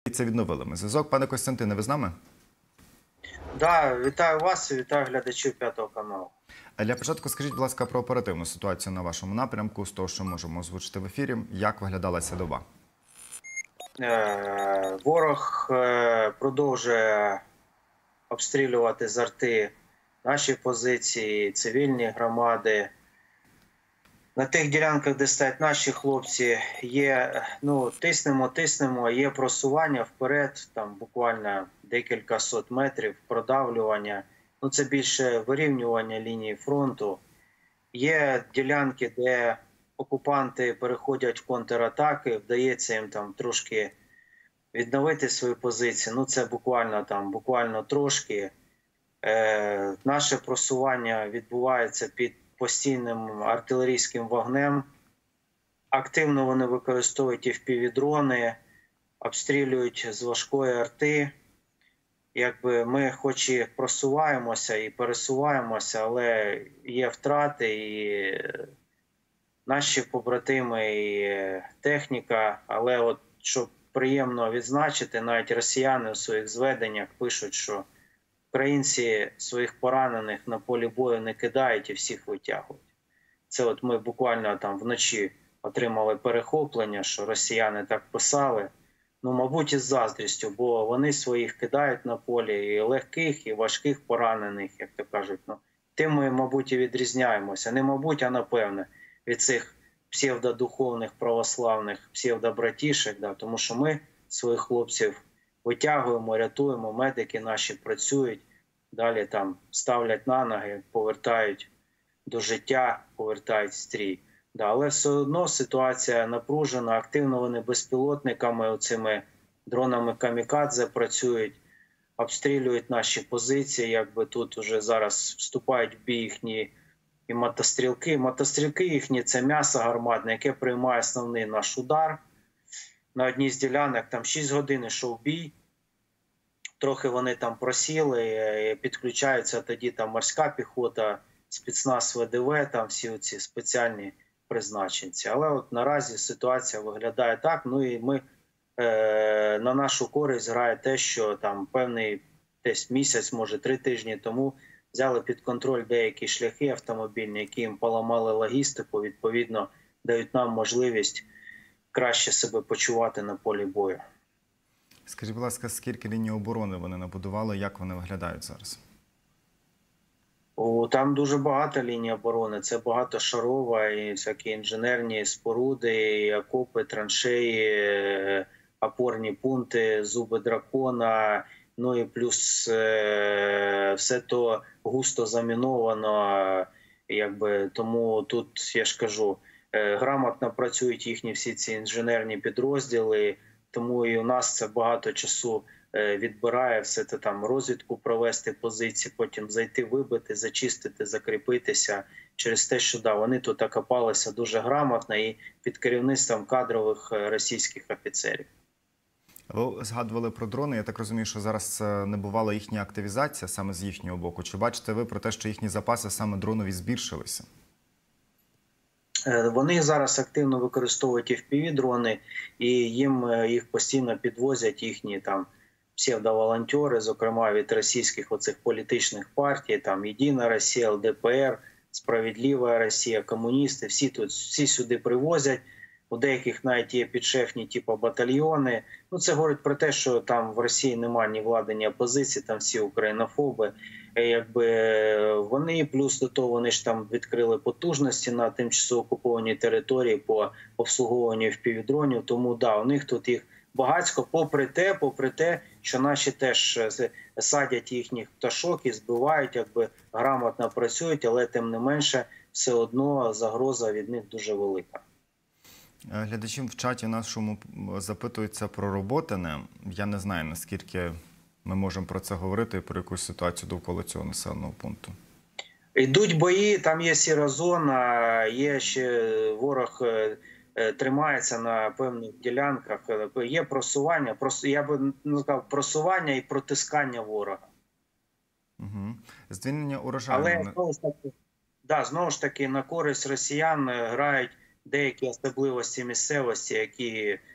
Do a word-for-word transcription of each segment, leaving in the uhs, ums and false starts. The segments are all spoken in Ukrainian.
Це відновили ми зв'язок. Пане Костянтине, ви з нами? Да, вітаю вас і вітаю глядачів П'ятого каналу. Для початку скажіть, будь ласка, про оперативну ситуацію на вашому напрямку, з того, що можемо озвучити в ефірі. Як виглядала ця доба? Е, ворог е, продовжує обстрілювати з арти наші позиції, цивільні громади. На тих ділянках, де стоять наші хлопці, є, ну, тиснемо, тиснемо, є просування вперед, там буквально декілька сот метрів, продавлювання. Ну, це більше вирівнювання лінії фронту. Є ділянки, де окупанти переходять в контратаки, вдається їм там трошки відновити свої позиції. Ну, це буквально там, буквально трошки. Е, наше просування відбувається під постійним артилерійським вогнем. Активно вони використовують і еф пі ві-дрони, обстрілюють з важкої арти. Якби ми хоч і просуваємося і пересуваємося, але є втрати, і наші побратими, і техніка. Але от, що приємно відзначити, навіть росіяни у своїх зведеннях пишуть, що українці своїх поранених на полі бою не кидають і всіх витягують. Це от ми буквально там вночі отримали перехоплення, що росіяни так писали. Ну, мабуть, із заздрістю, бо вони своїх кидають на полі, і легких, і важких поранених, як то кажуть. Ну, тим ми, мабуть, і відрізняємося. Не мабуть, а напевне, від цих псевдодуховних православних псевдобратішек, да, тому що ми своїх хлопців витягуємо, рятуємо, медики наші працюють, далі там ставлять на ноги, повертають до життя, повертають стрій. Да, але все одно ситуація напружена, активно вони безпілотниками, оцими дронами камікадзе працюють, обстрілюють наші позиції, якби тут уже зараз вступають в бій їхні і мотострілки. Мотострілки їхні – це м'ясо гарматне, яке приймає основний наш удар. На одній з ділянок там шість годин йшов бій, трохи вони там просіли, підключаються тоді там морська піхота, спецназ ве де ве, там всі ці спеціальні призначенці. Але от наразі ситуація виглядає так. Ну і ми е, на нашу користь грає те, що там певний десь місяць, може три тижні тому взяли під контроль деякі шляхи автомобільні, які їм поламали логістику, відповідно дають нам можливість краще себе почувати на полі бою. Скажіть, будь ласка, скільки ліній оборони вони набудували, як вони виглядають зараз? О, там дуже багато ліній оборони. Це багатошарова, і всякі інженерні споруди, і окопи, траншеї, опорні пункти, зуби дракона. Ну і плюс е, все то густо заміновано. Якби, тому тут, я ж кажу, е, грамотно працюють їхні всі ці інженерні підрозділи. Тому і у нас це багато часу відбирає, все це там розвідку провести позиції, потім зайти, вибити, зачистити, закріпитися через те, що да, вони тут окопалися дуже грамотно і під керівництвом кадрових російських офіцерів. Ви згадували про дрони. Я так розумію, що зараз не бувала їхня активізація саме з їхнього боку. Чи бачите ви про те, що їхні запаси саме дронові збільшилися? Вони зараз активно використовують еф пі ві-дрони, і їм їх постійно підвозять їхні там псевдоволонтери, зокрема від російських оцих політичних партій, там Єдина Росія, ел де пе ер, Справедлива Росія, комуністи, всі тут, всі сюди привозять. У деяких навіть є підшефні типу батальйони. Ну, це говорить про те, що там в Росії немає ні влади, ні опозиції, там всі українофоби. Якби вони, плюс до того, вони ж там відкрили потужності на тимчасово окупованій території по обслуговуванню еф пі ві-дронів. Тому да, у них тут їх багатько, попри те, попри те, що наші теж садять їхніх пташок і збивають, якби грамотно працюють, але тим не менше все одно загроза від них дуже велика. Глядачі в чаті нашому запитуються про Роботине. Я не знаю, наскільки ми можемо про це говорити і про якусь ситуацію довкола цього населеного пункту. Йдуть бої, там є сіра зона, є ще ворог тримається на певних ділянках, є просування, я би сказав, просування і протискання ворога. Угу. Звільнення урожаю. Але знову ж таки, да, знову ж таки на користь росіян грають деякі особливості місцевості, які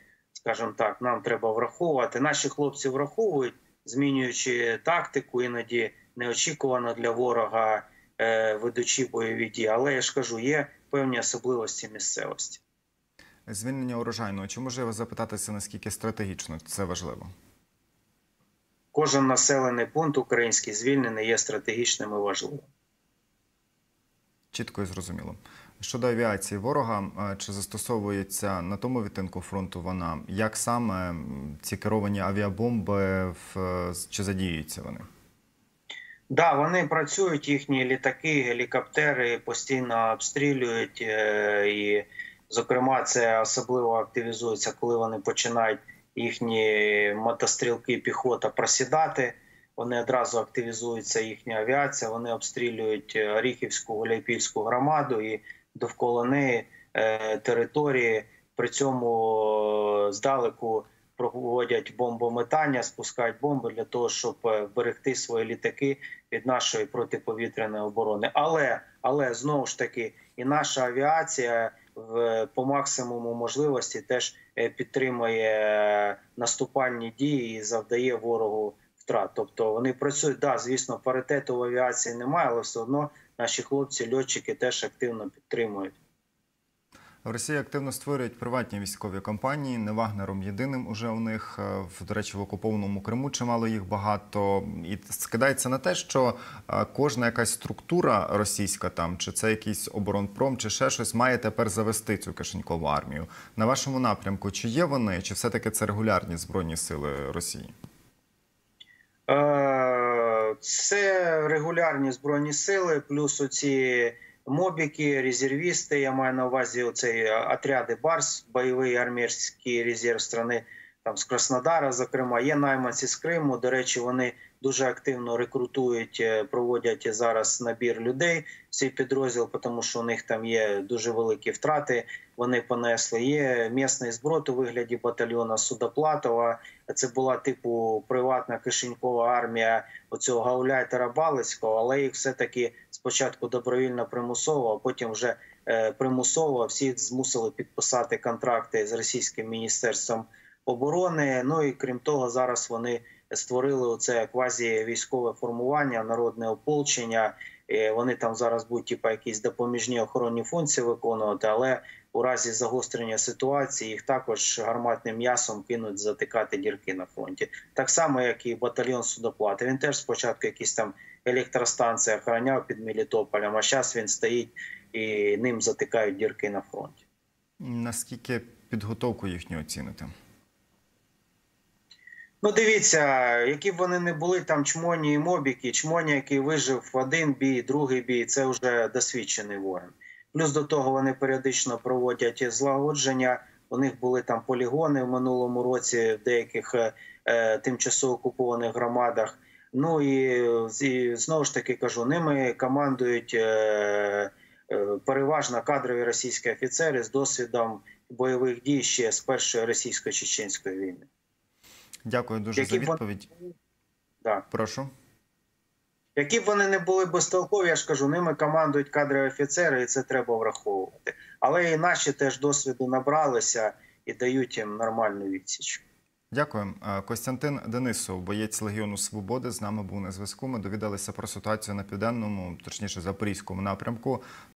скажімо так, нам треба враховувати. Наші хлопці враховують, змінюючи тактику, іноді неочікувано для ворога, е, ведучи бойові дії. Але я ж кажу, є певні особливості місцевості. Звільнення урожайного. Чи можу я вас запитатися, наскільки стратегічно це важливо? Кожен населений пункт український звільнений є стратегічним і важливим. Чітко і зрозуміло. Щодо авіації ворога, чи застосовується на тому відтинку фронту вона? Як саме ці керовані авіабомби, чи задіюються вони? Так, да, вони працюють, їхні літаки, гелікоптери постійно обстрілюють. І, зокрема, це особливо активізується, коли вони починають їхні мотострілки, піхота просідати. Вони одразу активізуються, їхня авіація, вони обстрілюють Оріхівську, Гуляйпільську громаду і довкола неї е, території. При цьому здалеку проводять бомбометання, спускають бомби для того, щоб вберегти свої літаки від нашої протиповітряної оборони. Але, але знову ж таки, і наша авіація в, по максимуму можливості теж підтримує наступальні дії і завдає ворогу втрат. Тобто вони працюють, да, звісно, паритету в авіації немає, але все одно наші хлопці, льотчики теж активно підтримують. В Росії активно створюють приватні військові компанії, не Вагнером єдиним уже у них, до речі, в окупованому Криму чимало їх багато. І скидається на те, що кожна якась структура російська там, чи це якийсь оборонпром, чи ще щось, має тепер завести цю кишенькову армію. На вашому напрямку, чи є вони, чи все-таки це регулярні Збройні сили Росії? Це регулярні Збройні сили, плюс оці мобіки, резервісти, я маю на увазі оцей отряди Барс, бойовий армійський резерв страни, там з Краснодара, зокрема, є найманці з Криму, до речі, вони дуже активно рекрутують, проводять зараз набір людей в цей підрозділ, тому що у них там є дуже великі втрати, вони понесли. Є місний зброд у вигляді батальйону Судоплатова, це була типу приватна кишенькова армія оцього гауляйтера Балицького, але їх все-таки спочатку добровільно примусово, а потім вже е, примусово всіх змусили підписати контракти з Російським міністерством оборони. Ну і крім того, зараз вони створили оце квазі-військове формування, народне ополчення. Вони там зараз будуть типу, якісь допоміжні охоронні функції виконувати, але у разі загострення ситуації їх також гарматним м'ясом кинуть затикати дірки на фронті. Так само, як і батальйон Судоплати. Він теж спочатку якісь там електростанції охороняв під Мелітополем, а зараз він стоїть і ним затикають дірки на фронті. Наскільки підготовку їхню оціните? Ну, дивіться, які б вони не були там чмоні і мобіки, чмоня, який вижив в один бій, другий бій, це вже досвідчений воїн. Плюс до того вони періодично проводять злагодження, у них були там полігони в минулому році в деяких е, тимчасово окупованих громадах. Ну і, і знову ж таки кажу, ними командують е, е, переважно кадрові російські офіцери з досвідом бойових дій ще з першої російсько-чеченської війни. Дякую дуже Які за відповідь. Б... Да. Прошу. Які б вони не були безтолкові, я ж кажу, ними командують кадрові офіцери, і це треба враховувати. Але і наші теж досвіду набралися і дають їм нормальну відсіч. Дякую. Костянтин Денисов, боєць Легіону Свободи, з нами був на зв'язку. Ми довідалися про ситуацію на південному, точніше, запорізькому напрямку.